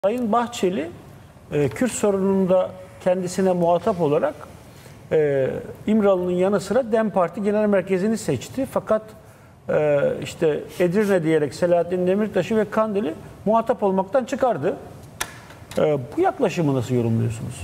Sayın Bahçeli, Kürt sorununda kendisine muhatap olarak İmralı'nın yanı sıra DEM Parti Genel Merkezi'ni seçti. Fakat işte Edirne diyerek Selahattin Demirtaş'ı ve Kandil'i muhatap olmaktan çıkardı. Bu yaklaşımı nasıl yorumluyorsunuz?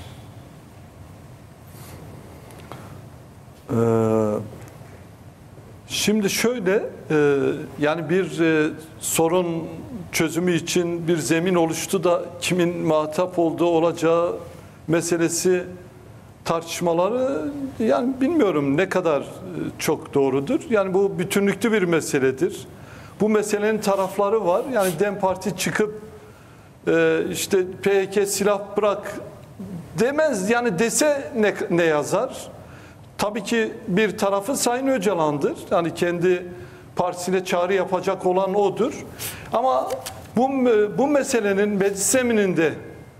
Şimdi şöyle, yani bir sorun çözümü için bir zemin oluştu da kimin muhatap olduğu olacağı meselesi tartışmaları, yani bilmiyorum ne kadar çok doğrudur. Yani bu bütünlüklü bir meseledir. Bu meselenin tarafları var. Yani DEM Parti çıkıp işte PKK silah bırak demez. Yani dese ne yazar? Tabii ki bir tarafı Sayın Öcalan'dır. Yani kendi partisine çağrı yapacak olan odur. Ama bu meselenin meclis zemininde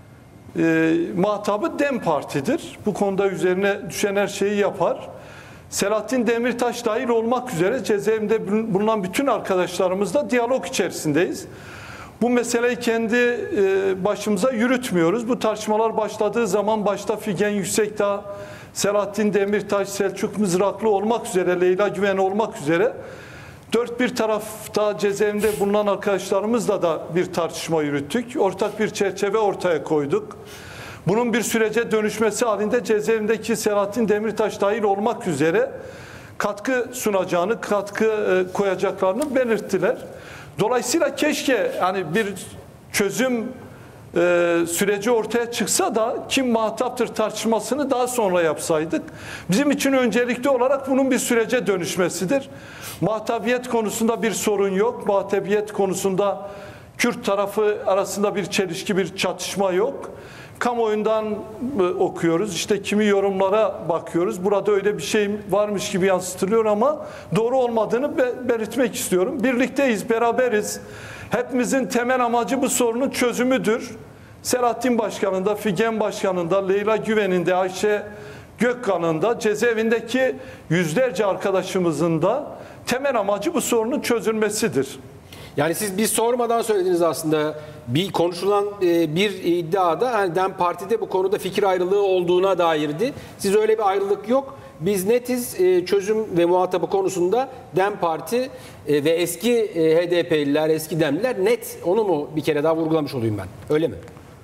muhatabı DEM Parti'dir. Bu konuda üzerine düşen her şeyi yapar. Selahattin Demirtaş dahil olmak üzere cezaevinde bulunan bütün arkadaşlarımızla diyalog içerisindeyiz. Bu meseleyi kendi başımıza yürütmüyoruz. Bu tartışmalar başladığı zaman başta Figen Yüksekdağ, Selahattin Demirtaş, Selçuk Mızraklı olmak üzere, Leyla Güven olmak üzere dört bir tarafta cezaevinde bulunan arkadaşlarımızla da bir tartışma yürüttük. Ortak bir çerçeve ortaya koyduk. Bunun bir sürece dönüşmesi halinde cezaevindeki Selahattin Demirtaş dahil olmak üzere katkı sunacağını, katkı koyacaklarını belirttiler. Dolayısıyla keşke hani bir çözüm süreci ortaya çıksa da kim muhataptır tartışmasını daha sonra yapsaydık. Bizim için öncelikli olarak bunun bir sürece dönüşmesidir. Muhatabiyet konusunda bir sorun yok. Muhatabiyet konusunda Kürt tarafı arasında bir çelişki, bir çatışma yok. Kamuoyundan okuyoruz. İşte kimi yorumlara bakıyoruz. Burada öyle bir şey varmış gibi yansıtılıyor ama doğru olmadığını belirtmek istiyorum. Birlikteyiz, beraberiz. Hepimizin temel amacı bu sorunun çözümüdür. Selahattin Başkan'ın da, Figen Başkan'ın da, Leyla Güven'in de, Ayşe Gökkan'ın da, cezaevindeki yüzlerce arkadaşımızın da temel amacı bu sorunun çözülmesidir. Yani siz biz sormadan söylediniz aslında, bir konuşulan bir iddiada hani DEM Parti'de bu konuda fikir ayrılığı olduğuna dairdi. Siz öyle bir ayrılık yok. Biz netiz, çözüm ve muhatabı konusunda DEM Parti ve eski HDP'liler, eski DEM'liler net. Onu mu bir kere daha vurgulamış olayım ben? Öyle mi?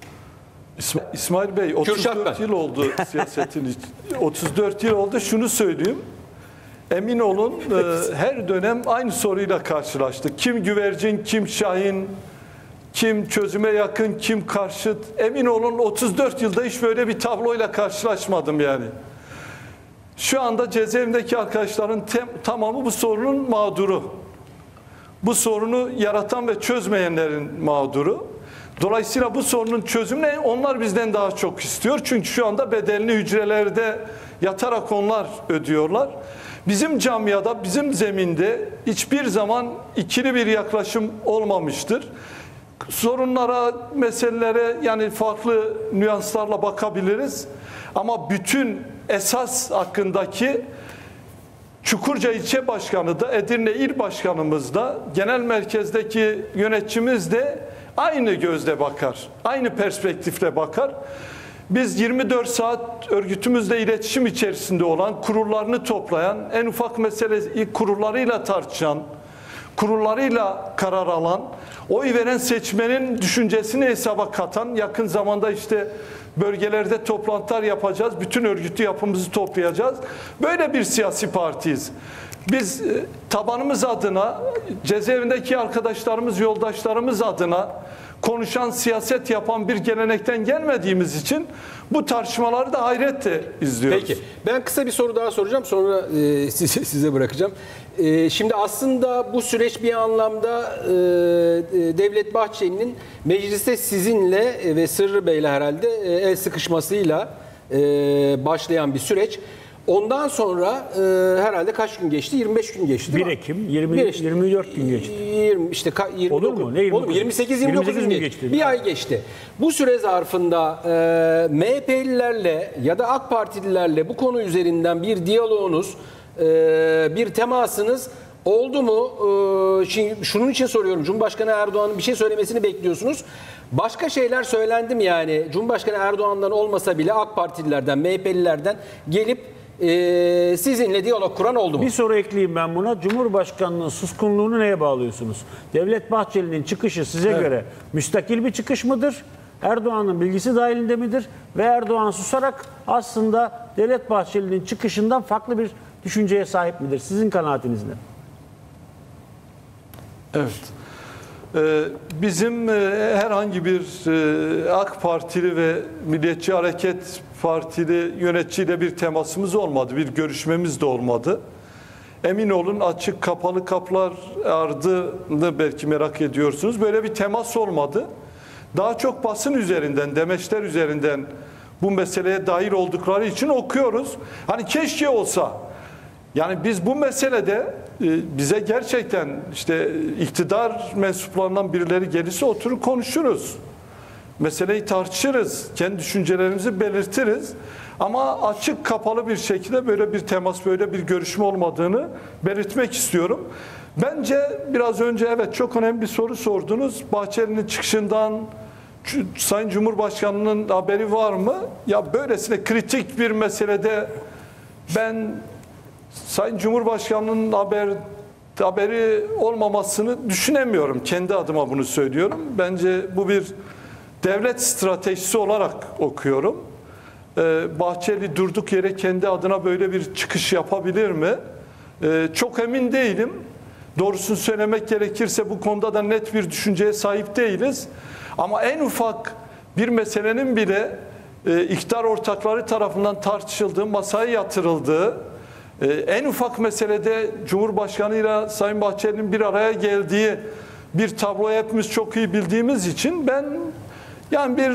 İsmail Bey, 34 yıl oldu siyasetin 34 yıl oldu. Şunu söyleyeyim. Emin olun her dönem aynı soruyla karşılaştık. Kim güvercin, kim şahin, kim çözüme yakın, kim karşıt. Emin olun 34 yılda hiç böyle bir tabloyla karşılaşmadım yani. Şu anda cezaevindeki arkadaşların tamamı bu sorunun mağduru. Bu sorunu yaratan ve çözmeyenlerin mağduru. Dolayısıyla bu sorunun çözümünü onlar bizden daha çok istiyor. Çünkü şu anda bedelini hücrelerde yatarak onlar ödüyorlar. Bizim camiada, bizim zeminde hiçbir zaman ikili bir yaklaşım olmamıştır. Sorunlara, meselelere yani farklı nüanslarla bakabiliriz. Ama bütün esas hakkındaki Çukurca İlçe Başkanı da, Edirne İl Başkanımız da, genel merkezdeki yöneticimiz de aynı gözle bakar. Aynı perspektifle bakar. Biz 24 saat örgütümüzle iletişim içerisinde olan, kurullarını toplayan, en ufak meseleyi kurullarıyla tartışan, kurullarıyla karar alan, oy veren seçmenin düşüncesini hesaba katan, yakın zamanda işte bölgelerde toplantılar yapacağız, bütün örgütlü yapımızı toplayacağız. Böyle bir siyasi partiyiz. Biz tabanımız adına, cezaevindeki arkadaşlarımız, yoldaşlarımız adına konuşan, siyaset yapan bir gelenekten gelmediğimiz için bu tartışmaları da hayretle izliyoruz. Peki. Ben kısa bir soru daha soracağım. Sonra size bırakacağım. Şimdi aslında bu süreç bir anlamda Devlet Bahçeli'nin mecliste sizinle ve Sırrı Bey'le herhalde el sıkışmasıyla başlayan bir süreç. Ondan sonra herhalde kaç gün geçti? 25 gün geçti. 1 Ekim, 24 gün geçti. 20, işte 29, olur mu? Ne 29? 28-29 gün geçti. Bir ay geçti. Bu süre zarfında MHP'lilerle ya da AK Partililerle bu konu üzerinden bir diyaloğunuz, bir temasınız Oldu mu? Şimdi şunun için soruyorum. Cumhurbaşkanı Erdoğan'ın bir şey söylemesini bekliyorsunuz. Başka şeyler söylendi mi yani? Cumhurbaşkanı Erdoğan'dan olmasa bile AK Partililerden, MHP'lilerden gelip sizinle diyalog kuran oldu mu? Bir soru ekleyeyim ben buna. Cumhurbaşkanının suskunluğunu neye bağlıyorsunuz? Devlet Bahçeli'nin çıkışı size göre müstakil bir çıkış mıdır? Erdoğan'ın bilgisi dahilinde midir? Ve Erdoğan susarak aslında Devlet Bahçeli'nin çıkışından farklı bir düşünceye sahip midir? Sizin kanaatiniz ne? Evet. Bizim herhangi bir AK Partili ve Milliyetçi Hareket Partili yöneticiyle bir temasımız olmadı. Bir görüşmemiz de olmadı. Emin olun, açık kapalı kapılar ardını belki merak ediyorsunuz. Böyle bir temas olmadı. Daha çok basın üzerinden, demeçler üzerinden bu meseleye dahil oldukları için okuyoruz. Hani keşke olsa. Yani biz bu meselede bize gerçekten işte iktidar mensuplarından birileri gelirse oturup konuşuruz. Meseleyi tartışırız. Kendi düşüncelerimizi belirtiriz. Ama açık kapalı bir şekilde böyle bir temas, böyle bir görüşme olmadığını belirtmek istiyorum. Bence biraz önce evet çok önemli bir soru sordunuz. Bahçeli'nin çıkışından Sayın Cumhurbaşkanı'nın haberi var mı? Ya böylesine kritik bir meselede ben Sayın Cumhurbaşkanı'nın haberi olmamasını düşünemiyorum. Kendi adıma bunu söylüyorum. Bence bu bir devlet stratejisi olarak okuyorum. Bahçeli durduk yere kendi adına böyle bir çıkış yapabilir mi? Çok emin değilim. Doğrusunu söylemek gerekirse bu konuda da net bir düşünceye sahip değiliz. Ama en ufak bir meselenin bile iktidar ortakları tarafından tartışıldığı, masaya yatırıldığı, en ufak meselede Cumhurbaşkanı ile Sayın Bahçeli'nin bir araya geldiği bir tabloyu hepimiz çok iyi bildiğimiz için ben yani bir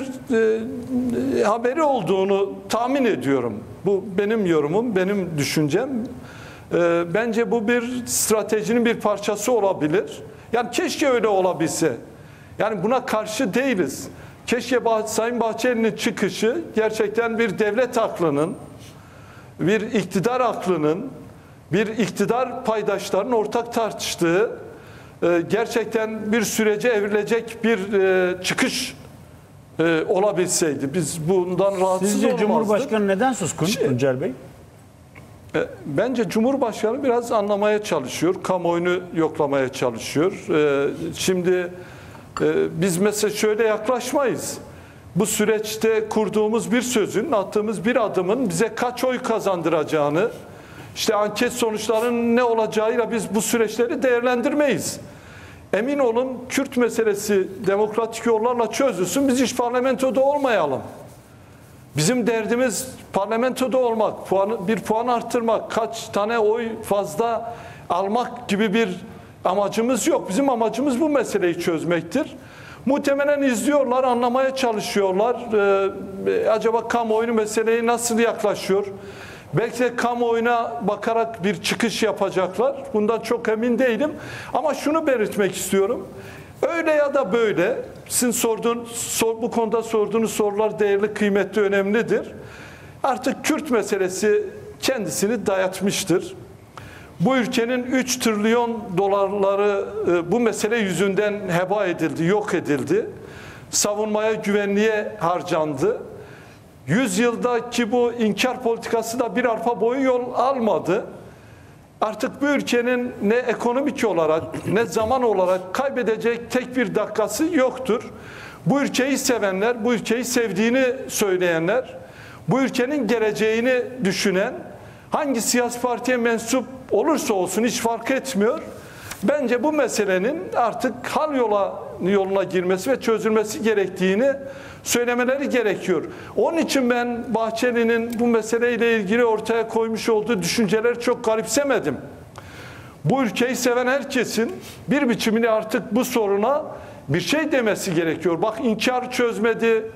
haberi olduğunu tahmin ediyorum. Bu benim yorumum, benim düşüncem. Bence bu bir stratejinin bir parçası olabilir. Yani keşke öyle olabilse. Yani buna karşı değiliz. Keşke Sayın Bahçeli'nin çıkışı gerçekten bir devlet aklının, bir iktidar aklının, bir iktidar paydaşlarının ortak tartıştığı, gerçekten bir sürece evrilecek bir çıkış olabilseydi. Biz bundan rahatsız Sizce olmazdık. Cumhurbaşkanı neden suskun Tuncer Bey? Bence Cumhurbaşkanı biraz anlamaya çalışıyor, kamuoyunu yoklamaya çalışıyor. Şimdi biz mesela şöyle yaklaşmayız. Bu süreçte kurduğumuz bir sözün, attığımız bir adımın bize kaç oy kazandıracağını, işte anket sonuçlarının ne olacağıyla biz bu süreçleri değerlendirmeyiz. Emin olun Kürt meselesi demokratik yollarla çözülsün, biz hiç parlamentoda olmayalım. Bizim derdimiz parlamentoda olmak, bir puan arttırmak, kaç tane oy fazla almak gibi bir amacımız yok. Bizim amacımız bu meseleyi çözmektir. Muhtemelen izliyorlar, anlamaya çalışıyorlar. Acaba kamuoyu meseleye nasıl yaklaşıyor? Belki de kamuoyuna bakarak bir çıkış yapacaklar. Bundan çok emin değilim. Ama şunu belirtmek istiyorum. Öyle ya da böyle, sizin bu konuda sorduğunuz sorular değerli, kıymetli, önemlidir. Artık Kürt meselesi kendisini dayatmıştır. Bu ülkenin 3 trilyon dolarları bu mesele yüzünden heba edildi, yok edildi. Savunmaya, güvenliğe harcandı. 100 yıldaki bu inkar politikası da bir arpa boyu yol almadı. Artık bu ülkenin ne ekonomik olarak ne zaman olarak kaybedecek tek bir dakikası yoktur. Bu ülkeyi sevenler, bu ülkeyi sevdiğini söyleyenler, bu ülkenin geleceğini düşünen, hangi siyasi partiye mensup olursa olsun hiç fark etmiyor. Bence bu meselenin artık yoluna girmesi ve çözülmesi gerektiğini söylemeleri gerekiyor. Onun için ben Bahçeli'nin bu meseleyle ilgili ortaya koymuş olduğu düşünceleri çok garipsemedim. Bu ülkeyi seven herkesin bir biçimini artık bu soruna bir şey demesi gerekiyor. Bak inkar çözmedi,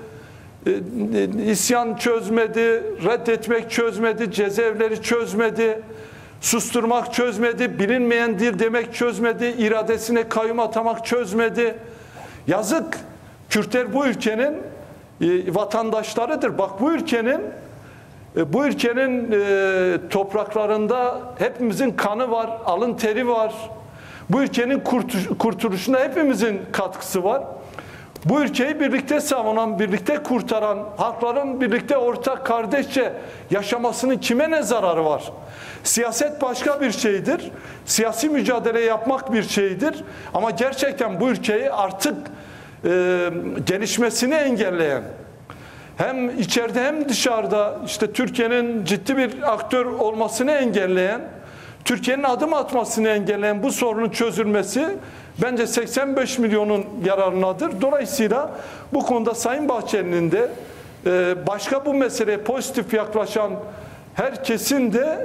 isyan çözmedi, reddetmek çözmedi, cezaevleri çözmedi, susturmak çözmedi, bilinmeyen dil demek çözmedi, iradesine kayyum atamak çözmedi. Yazık, Kürtler bu ülkenin vatandaşlarıdır. Bak bu ülkenin Bu ülkenin topraklarında hepimizin kanı var, alın teri var. Bu ülkenin kurtuluşuna hepimizin katkısı var. Bu ülkeyi birlikte savunan, birlikte kurtaran, halkların birlikte ortak kardeşçe yaşamasının kime ne zararı var? Siyaset başka bir şeydir. Siyasi mücadele yapmak bir şeydir. Ama gerçekten bu ülkeyi artık gelişmesini engelleyen, hem içeride hem dışarıda işte Türkiye'nin ciddi bir aktör olmasını engelleyen, Türkiye'nin adım atmasını engelleyen bu sorunun çözülmesi bence 85 milyonun yararınadır. Dolayısıyla bu konuda Sayın Bahçeli'nin de başka bu meseleye pozitif yaklaşan herkesin de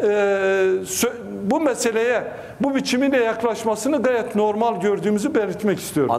bu meseleye bu biçimiyle yaklaşmasını gayet normal gördüğümüzü belirtmek istiyorum.